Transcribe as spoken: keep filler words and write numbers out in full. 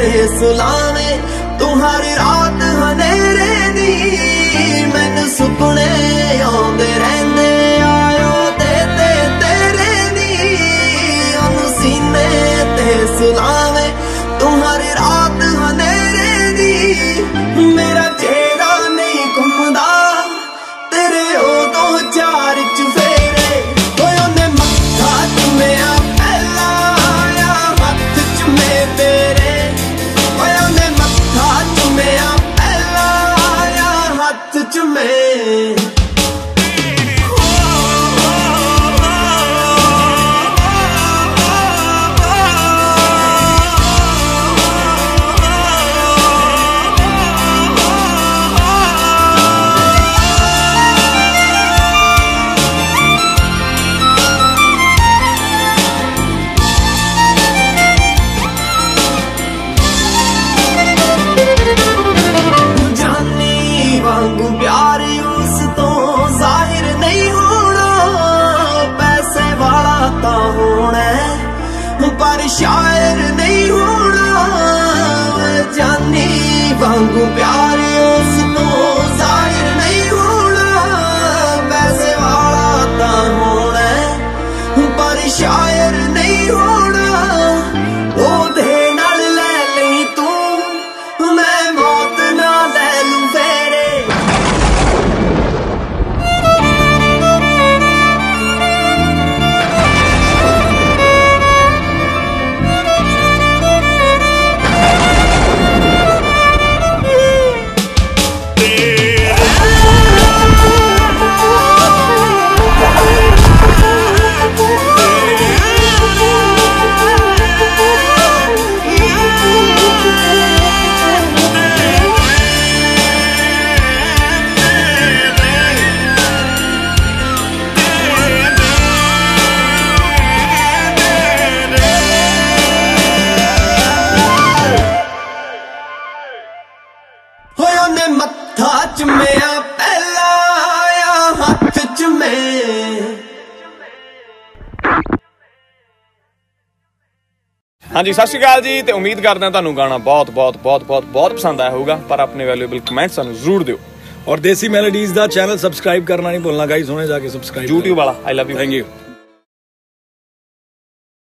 ते सुलावे तू हर रात हनेरे दी मैनू सुपने आउंदे रहिंदे आयो ते ते तेरे दी ओनू सीने ते सुलावे तू हर रात हनेरे दी मेरा चेहरा नहीं घुमदा तेरे उदों चार चुफेरे होए ओने मत्था चुम्मिया पहला आया हत्थ चुम्मे तेरे होए ओने मत्था चुम्मिया पहला आया हत्थ चुम्मे वांगू प्यार उस तो जाहिर नहीं होना पैसे वाला ता होना पर शायर नहीं होना जानी वांगू प्यार उस तो जाहिर नहीं होना पैसे वाला ता होना पर शायर नहीं होना ओ दे नाल ले लई तू मैं मौत ना ले लूं फेरे मत्था चुम्मिया पहला आया हत्थ चुम्मे हाँ जी सत श्री अकाल जी ते उम्मीद करते हैं तुहानू गाना बहुत बहुत बहुत बहुत बहुत पसंद आया होगा पर अपने वैल्यूएबल कमेंट सानू जरूर दिओ और देसी मेलोडीज दा चैनल सब्सक्राइब करना नहीं भूलना गाइस हुणे जाके सब्सक्राइब यूट्यूब वाला I love you thank you.